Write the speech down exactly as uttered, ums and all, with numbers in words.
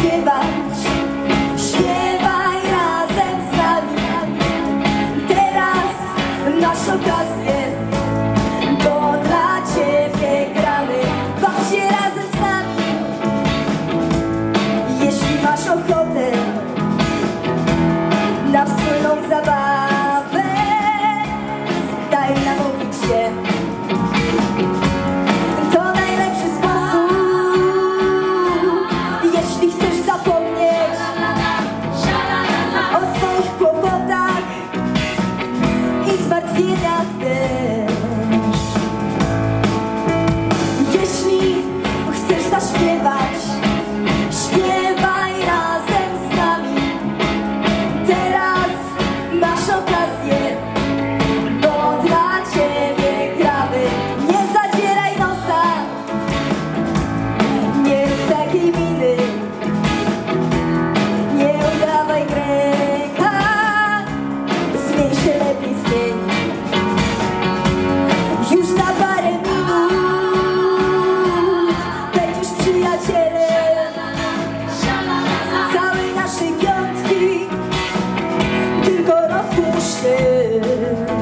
śpiewać, śpiewaj razem z nami. Teraz masz okazję, bo dla Ciebie gramy. Baw się razem z nami, jeśli masz ochotę na wspólną zabawę. Daj namówić się, to najlepszy sposób, jeśli chcesz zapomnieć o swoich kłopotach i zmartwieniach też. Jeśli chcesz zaśpiewać, śpiewaj razem z nami. Teraz masz okazję, bo dla Ciebie gramy. Nie zadzieraj nosa, nie rób takiej miny, nie udawaj greka, zmień się lepiej, zmień. Już za parę minut będziesz przyjacielem całej naszej piątki, tylko rozpuść się.